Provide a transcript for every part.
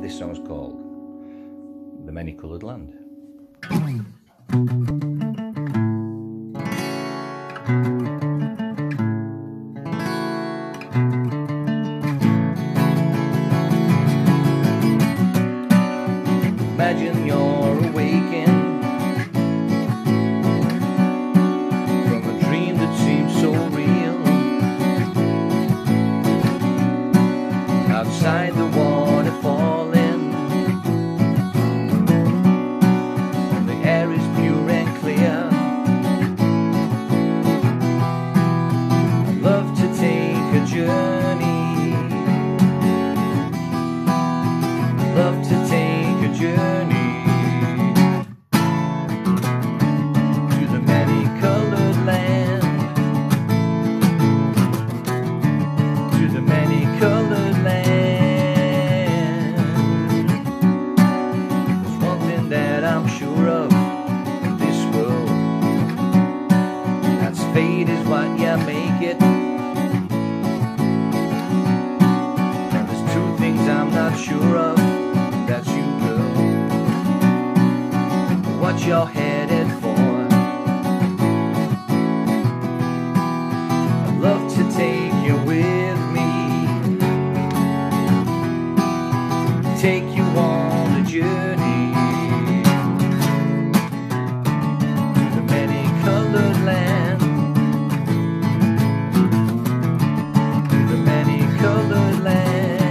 This song's called The Many-Coloured Land. Imagine you're awakened from a dream that seems so real. Outside the water falling, and the air is pure and clear. I'd love to take a journey. I'd love to take a journey to the many-colored land, to the many-colored land. There's one thing that I'm sure of in this world, that's fate is what you make it. And there's two things I'm not sure of, that's you, girl, what you're headed for. I'd love to take you with me, take you on a journey to the many-colored land, to the many-colored land.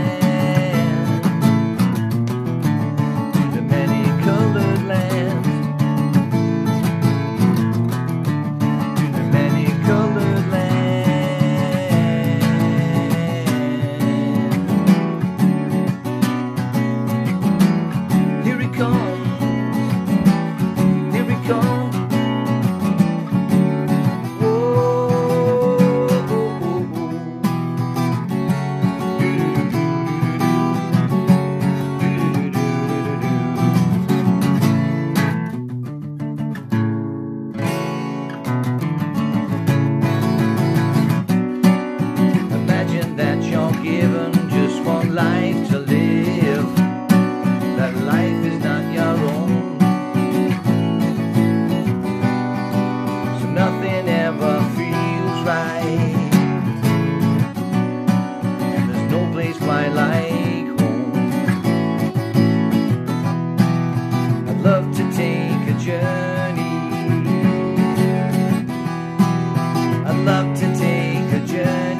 Given just one life to live, that life is not your own, so nothing ever feels right, and there's no place quite like home. I'd love to take a journey, I'd love to take a journey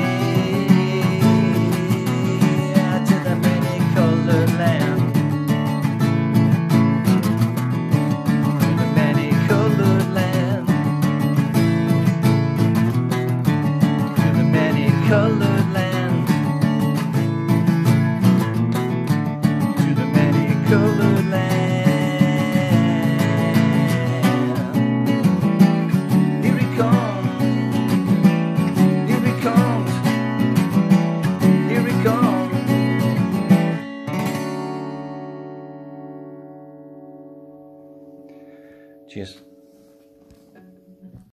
colored land, to the many-colored land. Here he comes, here he comes, here he comes. Cheers.